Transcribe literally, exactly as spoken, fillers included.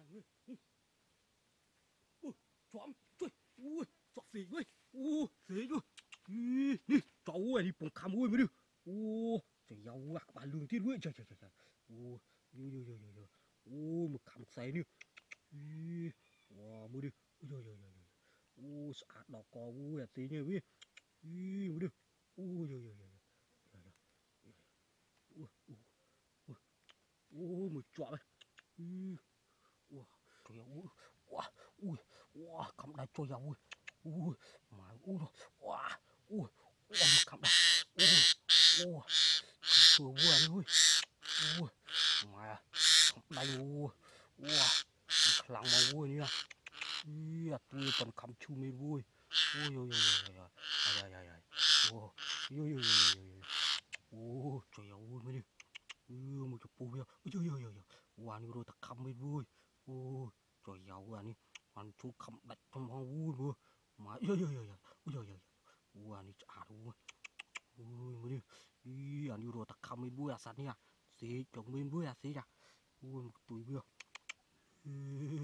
chóm chơi ui chọc gì ui ui thế chứ đi cháu ơi đi bùng khăm ui mới được ui trời giàu à các bạn lường thiên ui trời trời trời trời ui ui ui ui ui ui một khăm xé đi wow mới được ui ui ui ui ui sạt đỏ cò ui tí nhỉ ui ui mới được ui ui ui ui ui ui một chọm này ui ui trời ơi ui ui ui khăm đá trời ơi ui mà ui ui ui ui khăm đá ui ui sửa vừa đi ui ui mà khăm đá ui ui khăn mà ui nhá ui tôi còn khăm chu mê vui ui ui ui ui ai ai ai ui ui ui ui ui trời ơi mới đi ui một chục bùi ui ui ui ui hoàn rồi ta khăm mê vui ui trời ơi anh hoàn chú khăm đặt trong hoa vui vừa mà ui ui ui ui ui ui ui anh à ui ui mới đi ui anh rồi ta khăm mê vui à sao nha xí chồng mê vui à xí à ui một túi vừa